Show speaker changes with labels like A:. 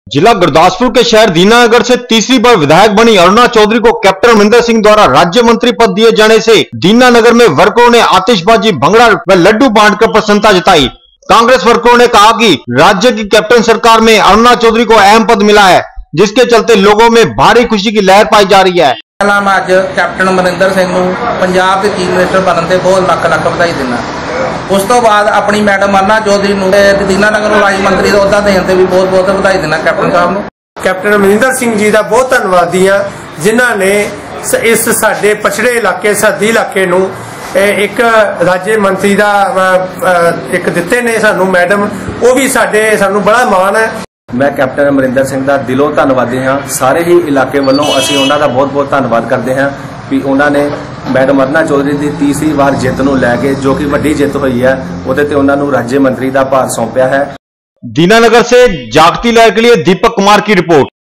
A: जिला गुरदासपुर के शहर दीनानगर से तीसरी बार विधायक बनी अरुणा चौधरी को कैप्टन अमरिंदर सिंह द्वारा राज्य मंत्री पद दिए जाने से दीनानगर में वर्करों ने आतिशबाजी, भंगड़ा व लड्डू बांटकर प्रसन्नता जताई। कांग्रेस वर्करों ने कहा कि राज्य की कैप्टन सरकार में अरुणा चौधरी को अहम पद मिला है, जिसके चलते लोगों में भारी खुशी की लहर पाई जा रही है।
B: अज कैप्टन अमरिंदर सिंह पंजाब के चीफ मिनिस्टर बनने से बहुत लख लख बधाई देना। उस तो बाद अपनी मैडम अरुणा चौधरी दीनानगर राज्य मंत्री का अहुदा देने से भी बहुत बहुत बधाई देना कैप्टन साहब को।
C: कैप्टन अमरिंदर सिंह जी का बहुत धन्यवादी हाँ, जिन्होंने इस साडे पछड़े इलाके सरहदी इलाके नूं एक राज्य मंत्री का एक दिते ने सानू मैडम, वो भी साडे सानू बड़ा माण है।
D: मैं कैप्टन अमरिंदर सिंह का दिलों धन्नवादी हाँ। सारे ही इलाके वालों असीं उन्हां दा बहुत बहुत धन्नवाद करते हैं भी उन्होंने मैडम अरुणा चौधरी की तीसरी बार जित नूं लैके जो कि वड्डी जित हुई है उहदे ते उन्हां नूं राज्य मंत्री का भार सौंपिया है।
A: दीनानगर से जागती लहर के लिए दीपक कुमार की रिपोर्ट।